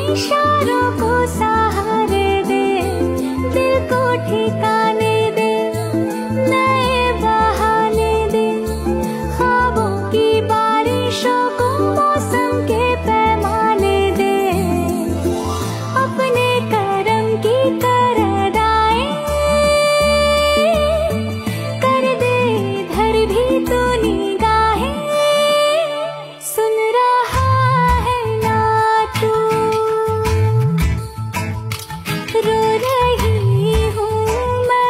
इशारों को सहारे दे, दिल को ठिकाने दे, नए बहाने दे, ख्वाबों की बारिशों को मौसम के पैमाने दे, अपने करम की करदाएं कर दे इधर भी तू निगाहें, सुन रहा है ना तू, रो रही हूँ मैं।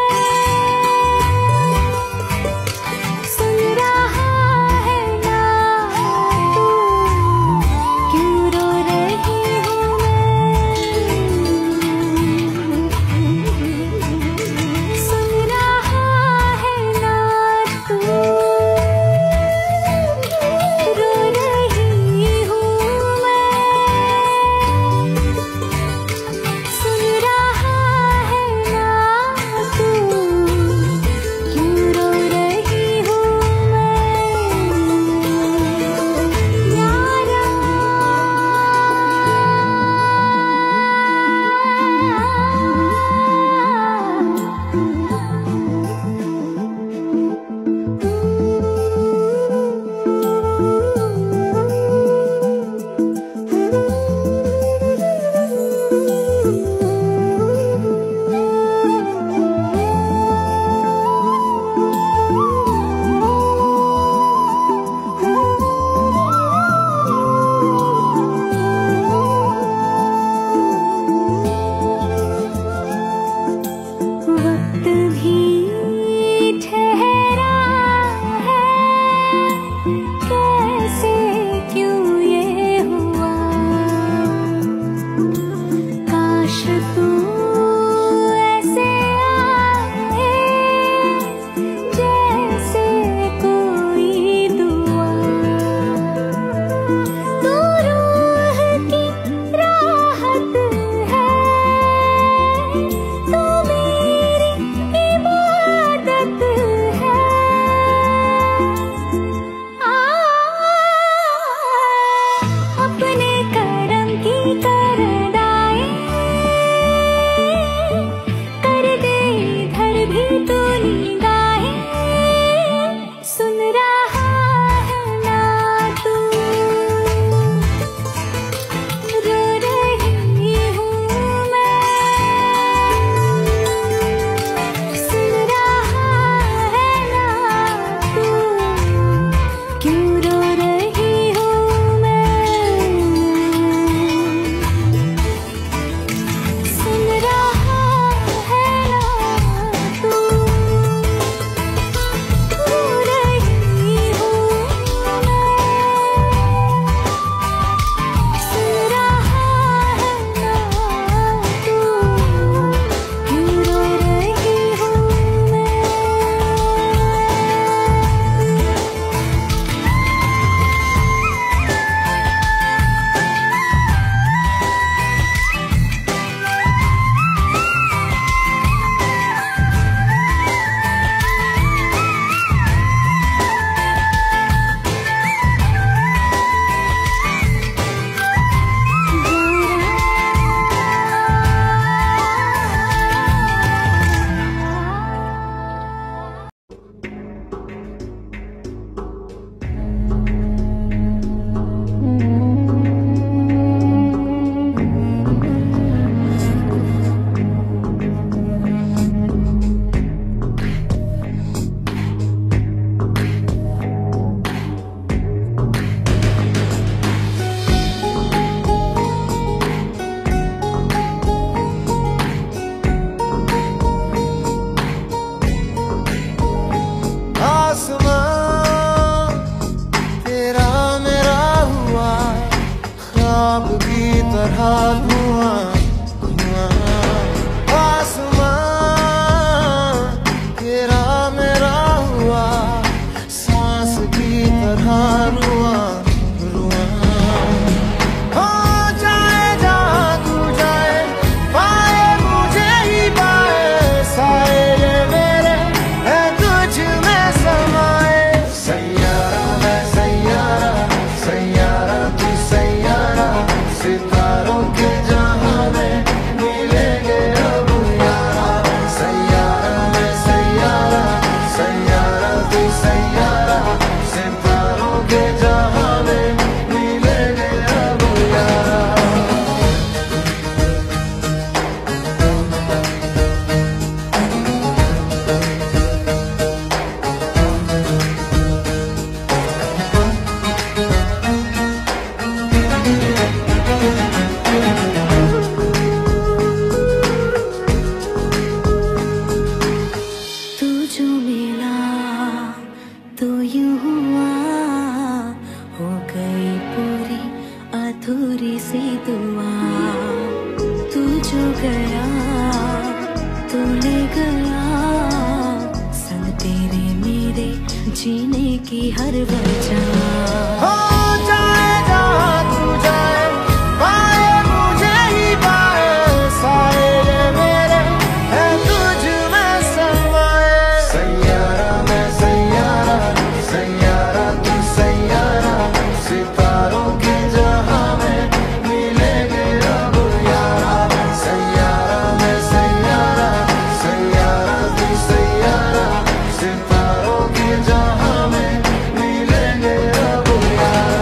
जो गया तू ले गया, संग तेरे मेरे जीने की हर वजह। हो जाए जहाँ तू जाए, पाए मुझे ही पाए, साए मेरे है तुझ में समाए। सैयारा मैं सैयारा, सैयारा तू सैयारा, सितारों के जहां में मिलेंगे अब यारा। सैयारा मैं सैयारा, सैयारा तू सैयारा, सितारों के जहां में मिलेंगे अब यारा।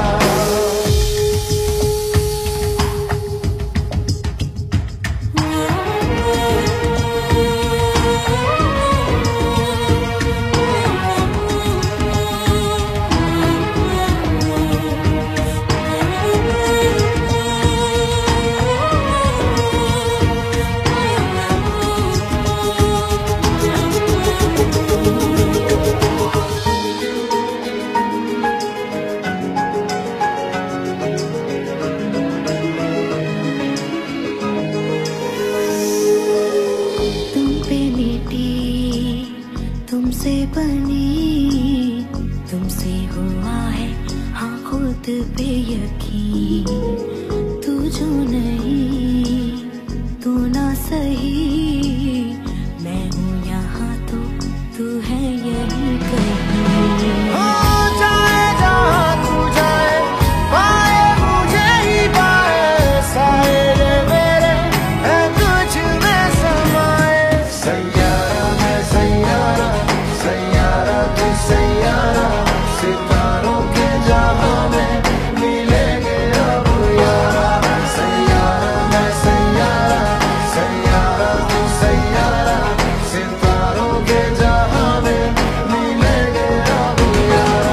तुम पे लेटी, तुमसे बनी, तुमसे हुआ है हाँ खुद पे यकीन। तू जो नहीं, तू ना सही, मैं हूँ यहाँ तो तू है यही कहीं। हो जाए जहाँ तू जाए, पाए मुझे ही पाए, साए मेरे है तुझ में समाए। सैयारा मैं सैयारा, सैयारा तू सैयारा, सितारों के जहां में मिलेंगे अब यारा। सैयारा मैं सैयारा, सैयारा तू सैयारा, सितारों के जहां में मिलेंगे अब यारा।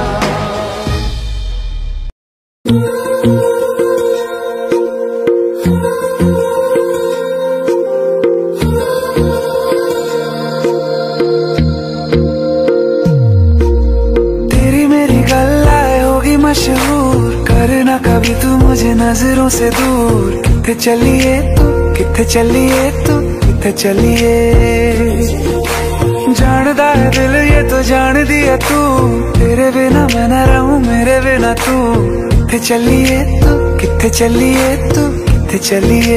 तेरी मेरी गल्लाए होगी मशहूर, करना कभी तू मुझे नजरों से दूर। किथे चलिए तू, किथे चलिए तू, किथे चलिए, जानदा है दिल ये तो जान दिया तू, तेरे बिना मैं न रहूं मेरे बिना तू। किथे चलिए तू, किथे चलिए तू, किथे चलिए,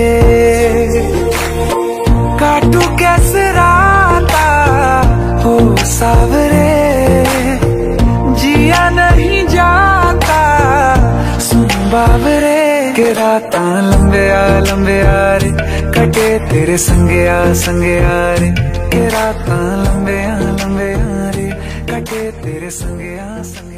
काटू कैसे राता हो सावरे, जिया नहीं जाता सुन बाबरे। के राता लंबे आ रे, कटे तेरे संगे आ रे। के राता लंबे आ रे, कटे तेरे संगे आ